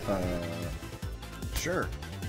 Sure.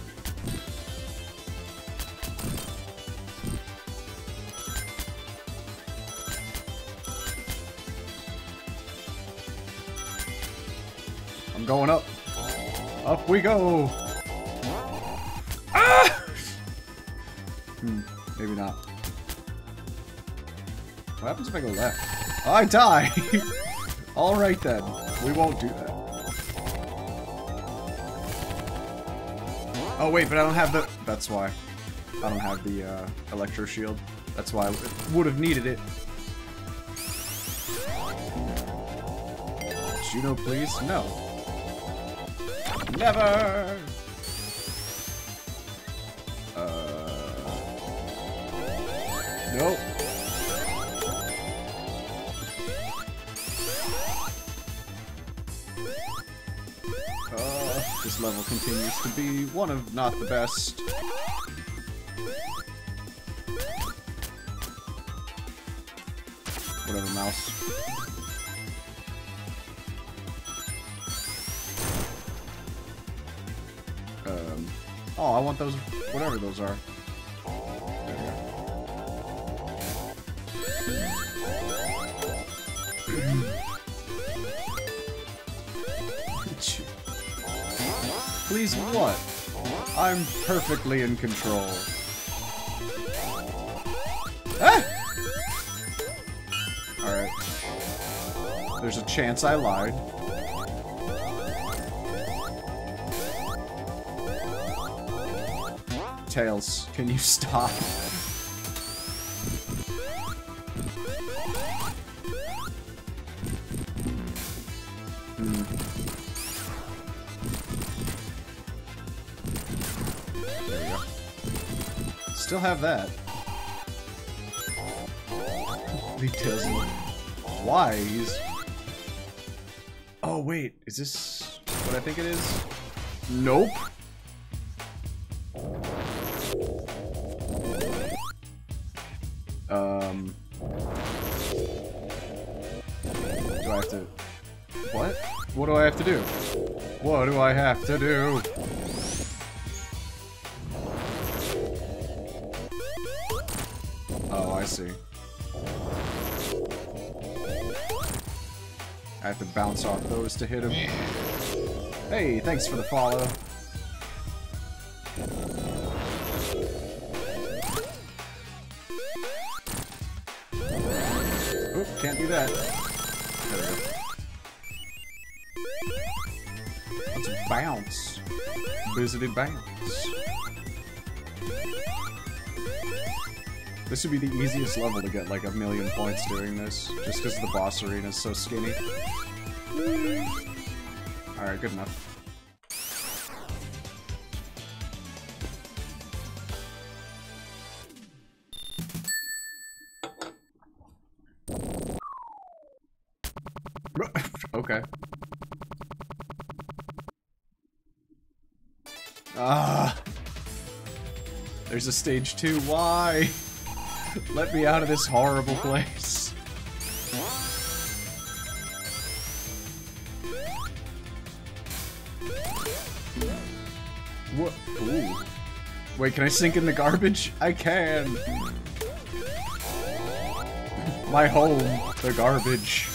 I'm going up. Up we go. Ah! Maybe not. What happens if I go left? I die! Alright then. We won't do that. Oh wait, but I don't have the... That's why. I don't have the Electro Shield. That's why I would have needed it. Juno, please? No. Never! Nope. This level continues to be one of not the best. Whatever, mouse. Oh, I want those, whatever those are. Please, what? I'm perfectly in control. Ah! Alright. There's a chance I lied. Tails, can you stop? There we go. Still have that. He doesn't. Why? He's... Oh, wait. Is this what I think it is? Nope. Do I have to... What? What do I have to do? What do I have to do? Oh, I see. I have to bounce off those to hit him. Hey, thanks for the follow. Oop, can't do that. There we go. Let's bounce. Visited bounce. This would be the easiest level to get like 1,000,000 points doing this, just because the boss arena is so skinny. Alright, good enough. Okay. There's a stage 2. Why? Let me out of this horrible place. What? Ooh. Wait, can I sink in the garbage? I can. My home, the garbage.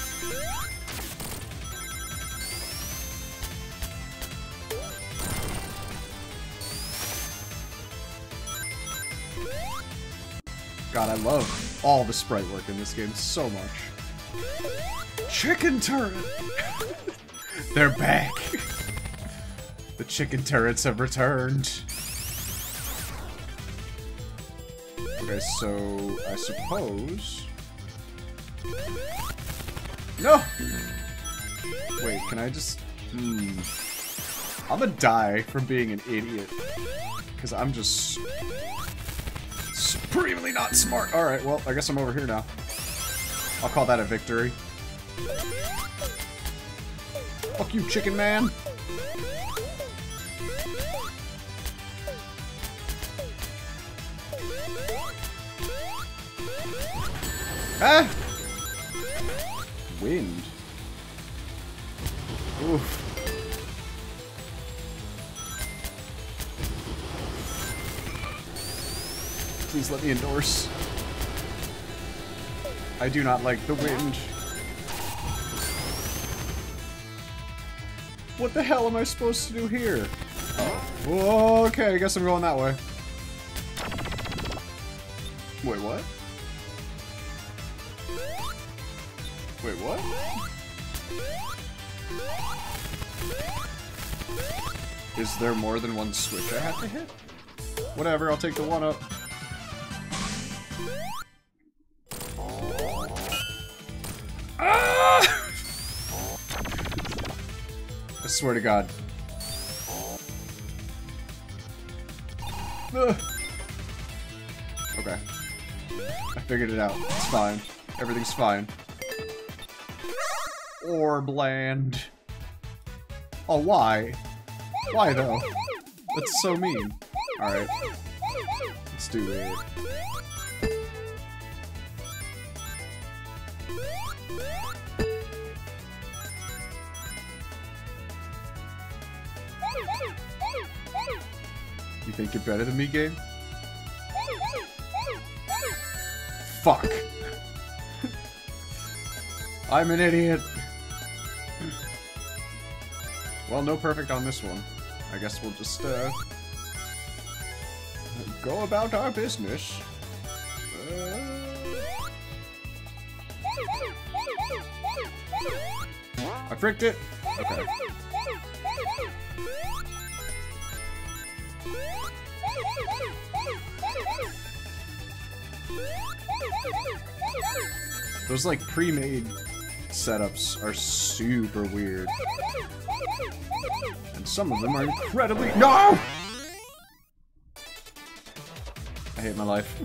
God, I love all the sprite work in this game so much. Chicken turret! They're back! The chicken turrets have returned. Okay, so I suppose... No! Wait, can I just... I'm gonna die from being an idiot. Because I'm just... supremely not smart. Alright, well, I guess I'm over here now. I'll call that a victory. Fuck you, chicken man! Ah! Wind. Oof. Please let me endorse. I do not like the wind. What the hell am I supposed to do here? Oh, okay, I guess I'm going that way. Wait, what? Wait, what? Is there more than one switch I have to hit? Whatever, I'll take the one up. Ah! I swear to God. Ugh. Okay. I figured it out. It's fine. Everything's fine. Orb land. Oh, why? Why, though? That's so mean. Alright. Let's do it. You think you're better than me, game? Fuck. I'm an idiot. Well, no perfect on this one. I guess we'll just, go about our business. I fricked it? Okay. Those, like, pre-made setups are super weird. And some of them are incredibly— No! I hate my life.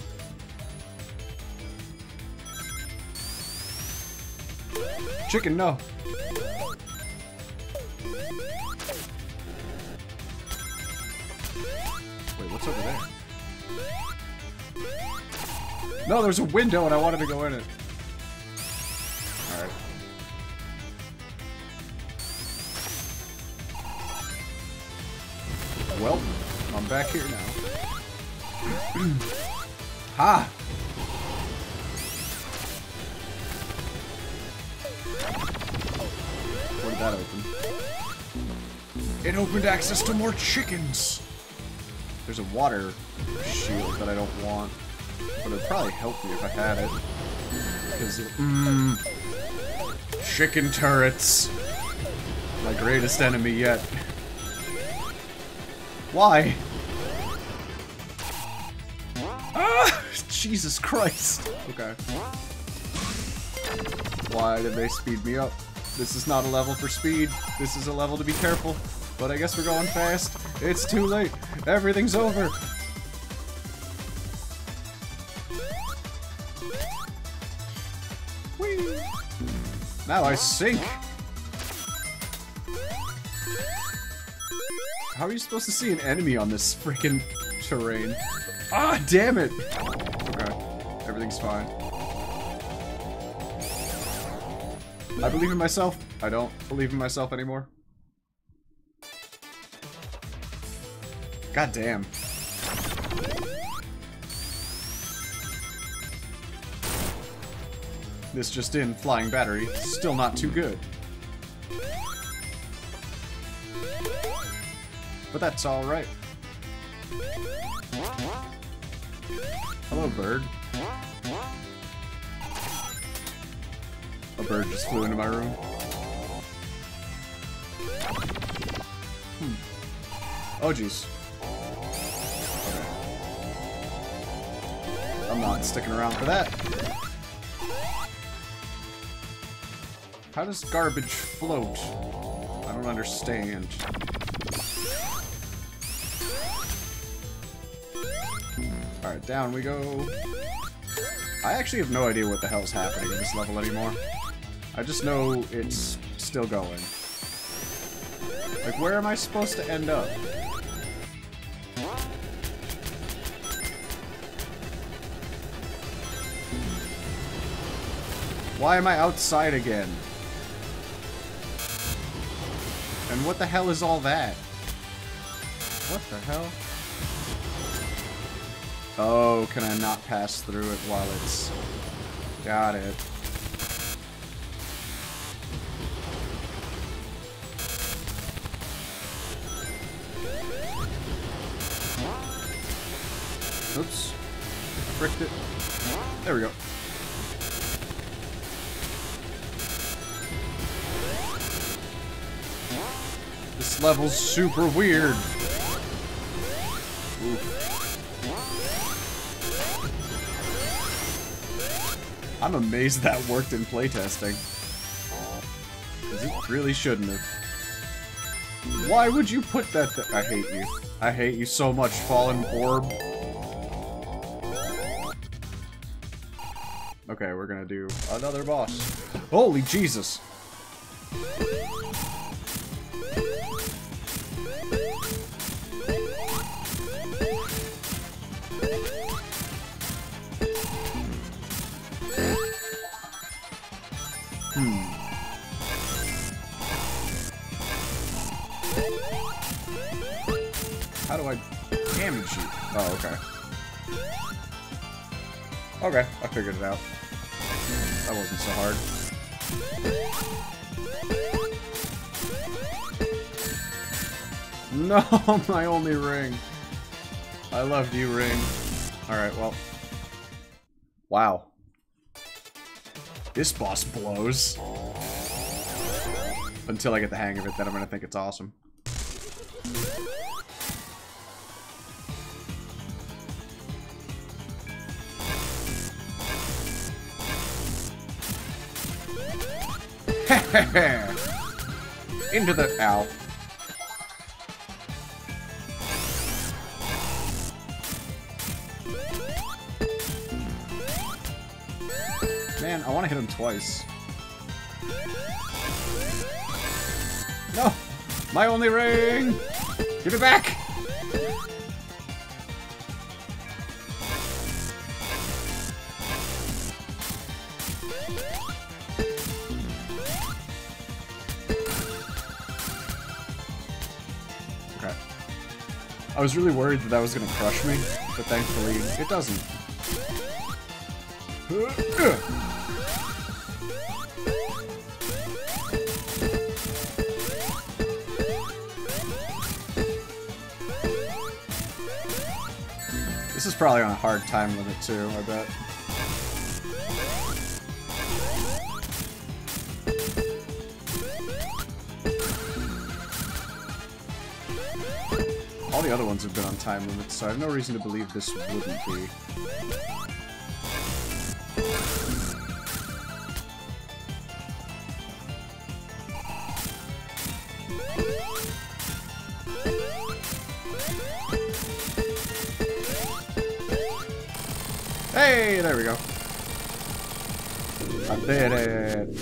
Chicken, no. Wait, what's over there? No, there's a window and I wanted to go in it. Alright. Well, I'm back here now. Ha! Where did that open? It opened access to more chickens! There's a water shield that I don't want. But it'd probably help me if I had it. Because, chicken turrets. My greatest enemy yet. Why? Ah! Jesus Christ. Okay. Why did they speed me up? This is not a level for speed. This is a level to be careful. But I guess we're going fast. It's too late. Everything's over. Whee! Now I sink. How are you supposed to see an enemy on this freaking terrain? Ah, damn it! Okay, everything's fine. I believe in myself. I don't believe in myself anymore. God damn. This just in, flying battery, still not too good. But that's alright. Hello, bird. A bird just flew into my room. Oh, jeez. Okay. I'm not sticking around for that. How does garbage float? I don't understand. Alright, down we go. I actually have no idea what the hell's happening in this level anymore. I just know it's still going. Like, where am I supposed to end up? Why am I outside again? And what the hell is all that? What the hell? Oh, can I not pass through it while it's... Got it. Oops. Fricked it. There we go. This level's super weird. Oof. I'm amazed that worked in playtesting. Because it really shouldn't have. Why would you put that th- I hate you. I hate you so much, Fallen Orb. Okay, we're gonna do another boss. Holy Jesus! How do I damage you? Oh, okay. Okay, I figured it out. That wasn't so hard. No, my only ring. I loved you, ring. Alright, well. Wow. This boss blows. Until I get the hang of it, then I'm gonna think it's awesome. Into the... Ow. Man, I want to hit him twice. No! My only ring! Give it back! Okay. I was really worried that was gonna crush me, but thankfully it doesn't. This is probably on a hard time limit too, I bet. All the other ones have been on time limits, so I have no reason to believe this wouldn't be. Hey, there we go. I did it.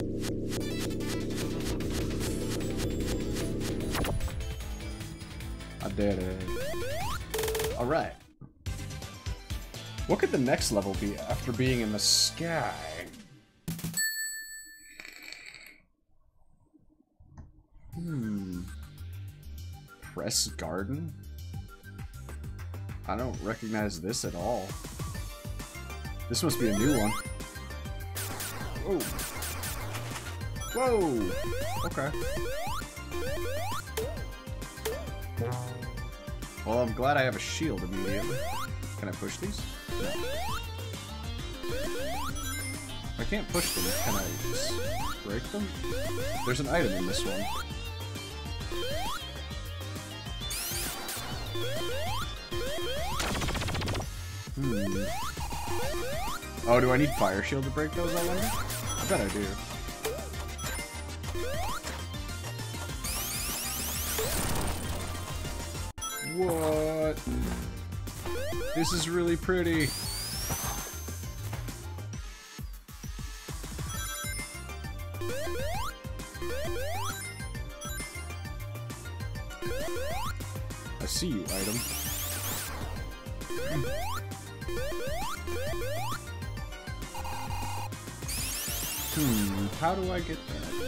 I did it. Alright. What could the next level be after being in the sky? Press Garden? I don't recognize this at all. This must be a new one. Whoa. Whoa! Okay. Well, I'm glad I have a shield immediately. Can I push these? No. If I can't push them, can I just break them? There's an item in this one. Oh, do I need Fire Shield to break those, I wonder? I bet I do. What? This is really pretty. I see you, item. How do I get that?